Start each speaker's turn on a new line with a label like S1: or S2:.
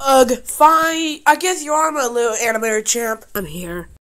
S1: Ugh, fine. I guess you are my little animator champ. I'm here.